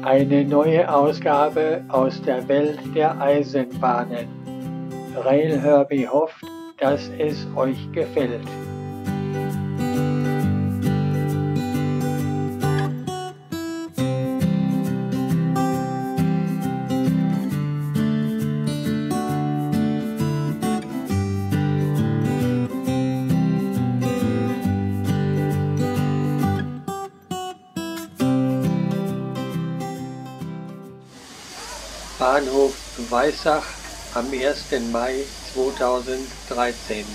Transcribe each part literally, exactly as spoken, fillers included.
Eine neue Ausgabe aus der Welt der Eisenbahnen. Rail Herbie hofft, dass es euch gefällt. Bahnhof Weissach am ersten Mai zweitausenddreizehn.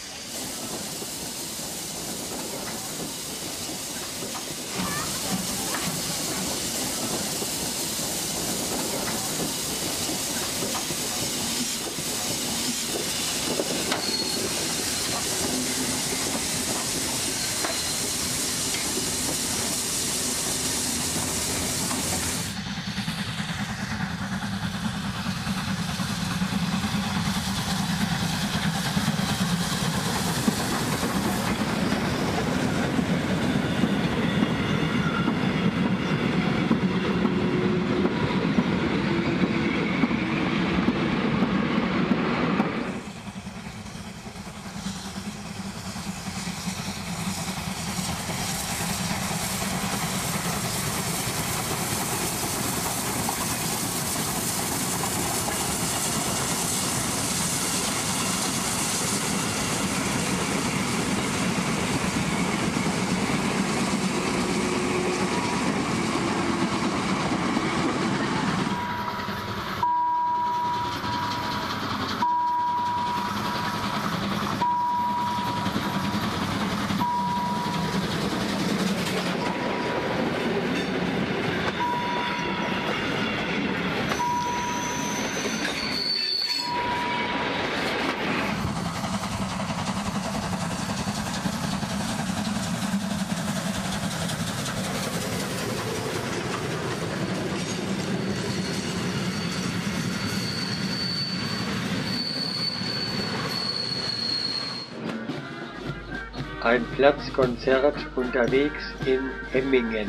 Ein Platzkonzert unterwegs in Hemmingen.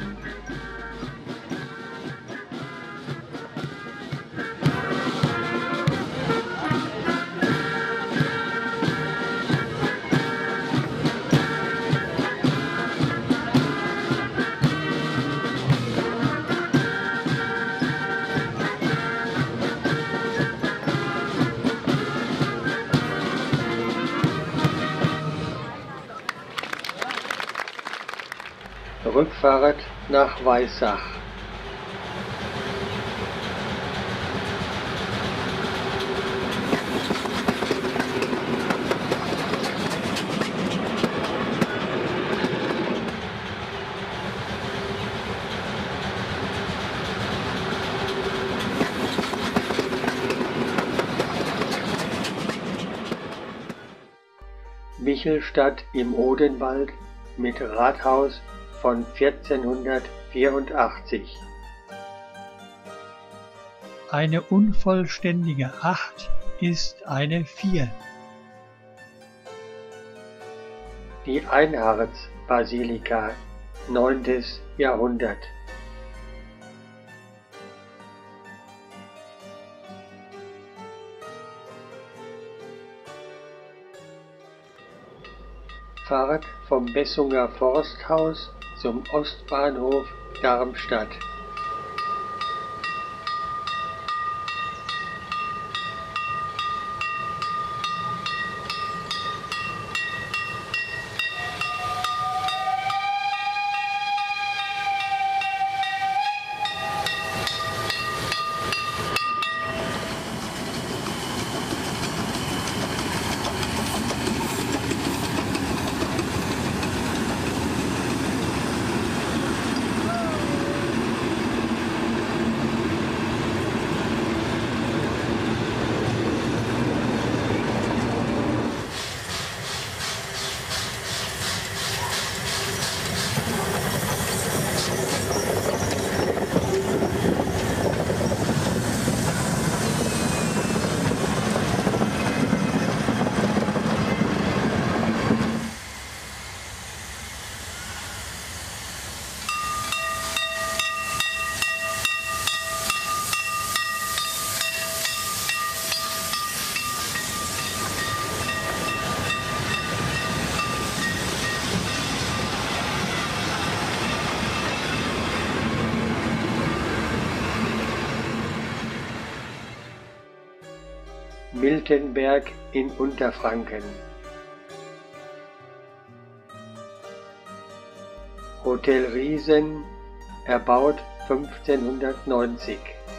Rückfahrt nach Weissach. Michelstadt im Odenwald mit Rathaus von vierzehnhundertvierundachtzig. Eine unvollständige acht ist eine vier. Die Einhardsbasilika, neuntes Jahrhundert. Fahrt vom Bessunger Forsthaus zum Ostbahnhof Darmstadt. Miltenberg in Unterfranken. Hotel Riesen, erbaut fünfzehnhundertneunzig.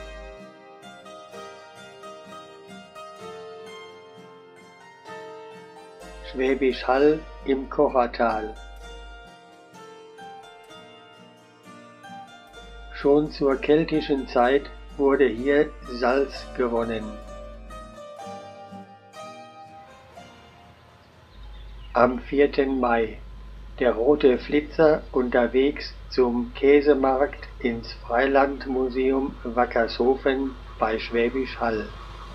Schwäbisch Hall im Kochertal. Schon zur keltischen Zeit wurde hier Salz gewonnen. Am vierten Mai. Der rote Flitzer unterwegs zum Käsemarkt ins Freilandmuseum Wackershofen bei Schwäbisch Hall.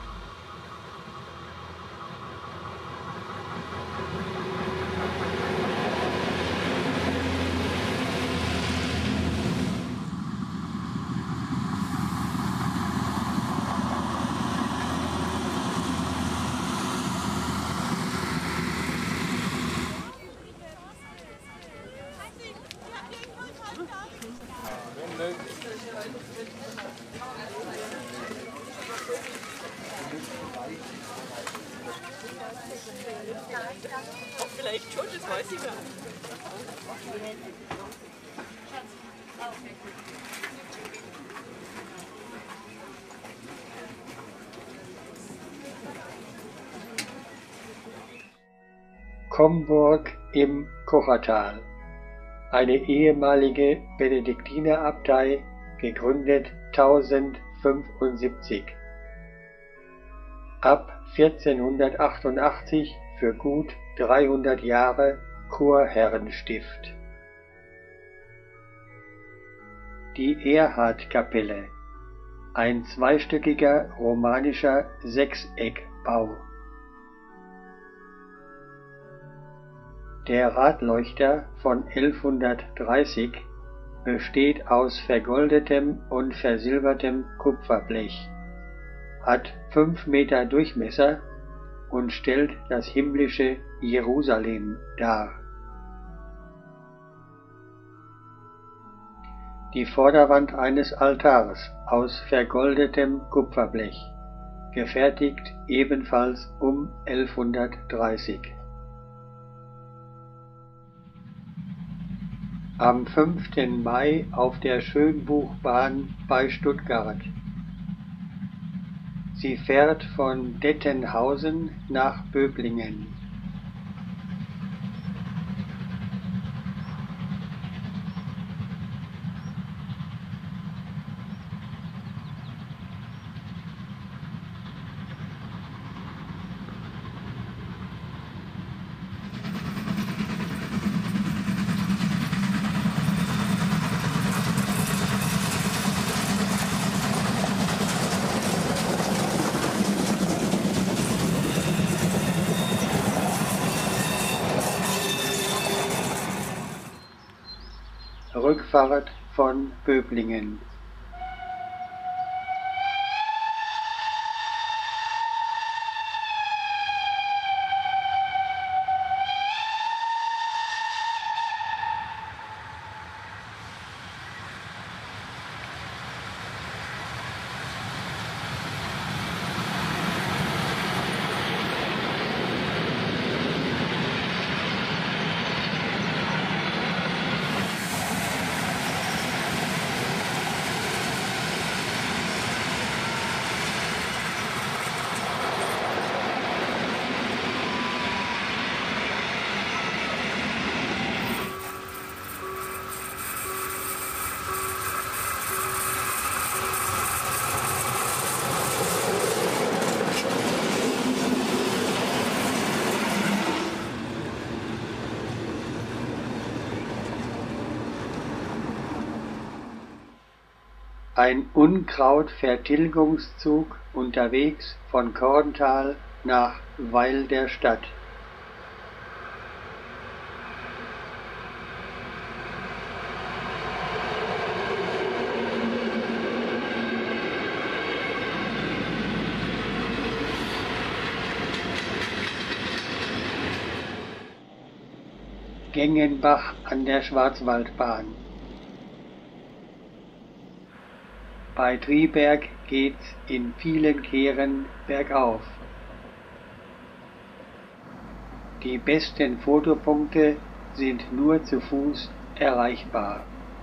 Vielleicht schon, das weiß ich gar nicht. Comburg im Kochertal. Eine ehemalige Benediktinerabtei, gegründet tausendfünfundsiebzig. Ab vierzehnhundertachtundachtzig für gut dreihundert Jahre Chorherrenstift. Die Erhardkapelle, ein zweistöckiger romanischer Sechseckbau. Der Radleuchter von elfhundertdreißig besteht aus vergoldetem und versilbertem Kupferblech, hat fünf Meter Durchmesser und stellt das himmlische Jerusalem dar. Die Vorderwand eines Altars aus vergoldetem Kupferblech, gefertigt ebenfalls um elfhundertdreißig. Am fünften Mai auf der Schönbuchbahn bei Stuttgart. Sie fährt von Dettenhausen nach Böblingen. Rückfahrt von Böblingen. Ein Unkrautvertilgungszug unterwegs von Korntal nach Weil der Stadt. Gengenbach an der Schwarzwaldbahn. Bei Triberg geht's in vielen Kehren bergauf. Die besten Fotopunkte sind nur zu Fuß erreichbar.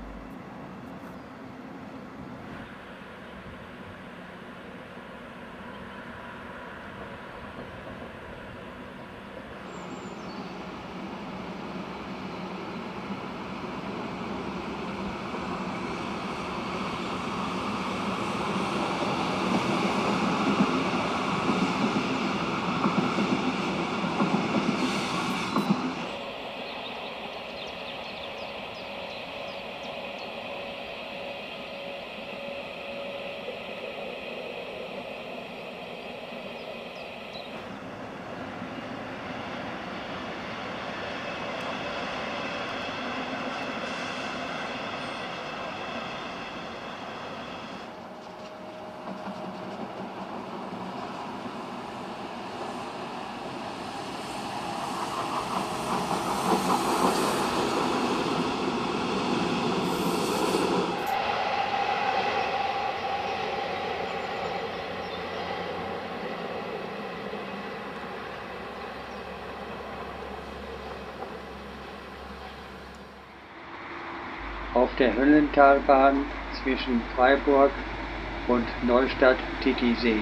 Auf der Höllentalbahn zwischen Freiburg und Neustadt-Titisee.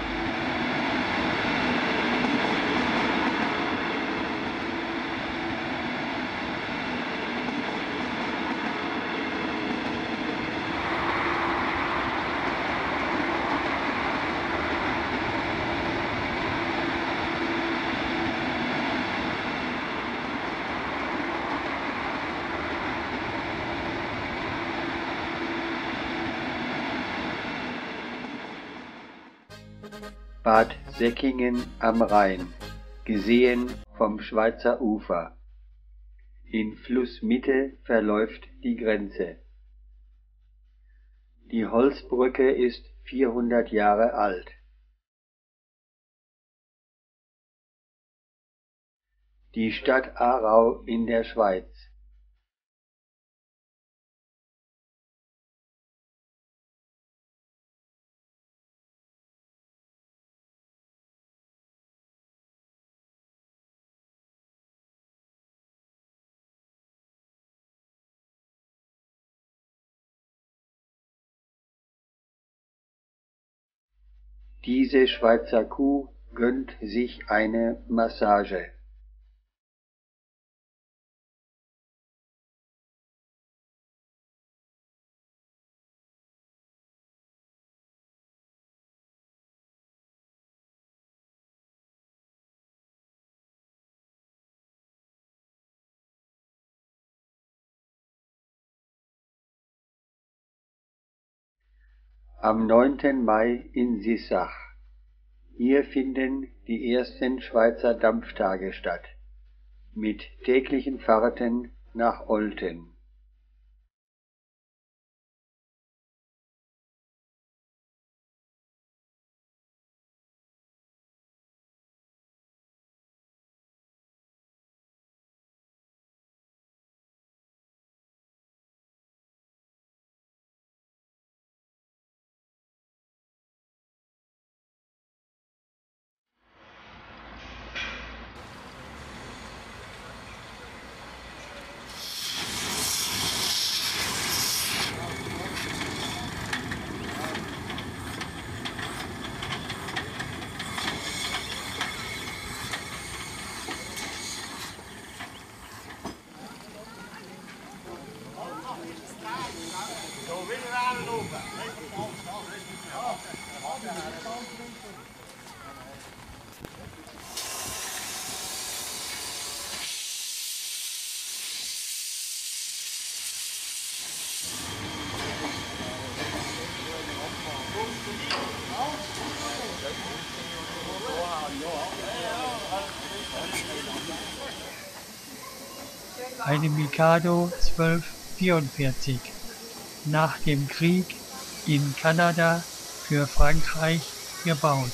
Bad Säckingen am Rhein, gesehen vom Schweizer Ufer. In Flussmitte verläuft die Grenze. Die Holzbrücke ist vierhundert Jahre alt. Die Stadt Aarau in der Schweiz. Diese Schweizer Kuh gönnt sich eine Massage. Am neunten Mai in Sissach. Hier finden die ersten Schweizer Dampftage statt, mit täglichen Fahrten nach Olten. Eine Mikado zwölfhundertvierundvierzig, nach dem Krieg in Kanada für Frankreich gebaut.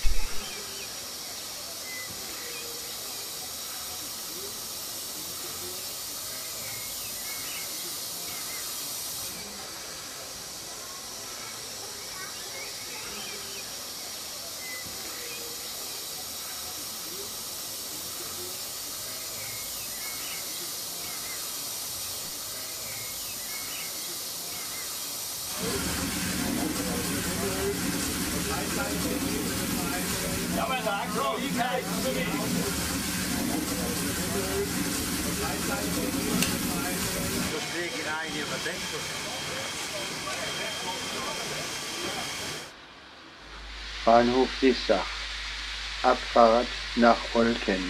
Bahnhof Lissach. Abfahrt nach Olten.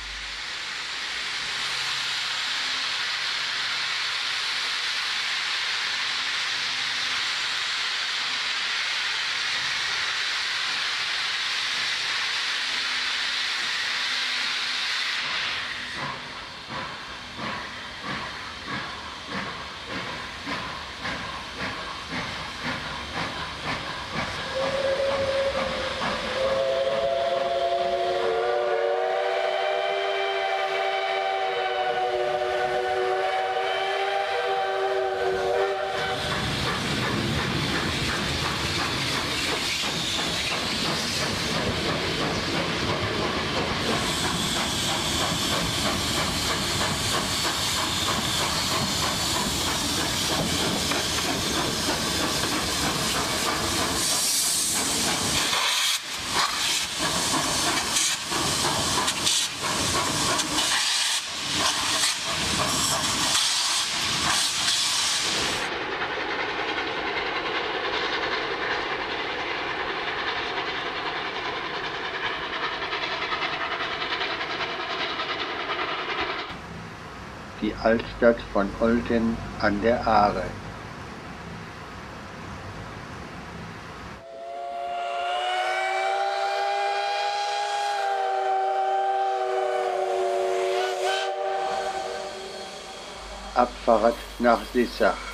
Die Altstadt von Olten an der Aare. Abfahrt nach Lissach.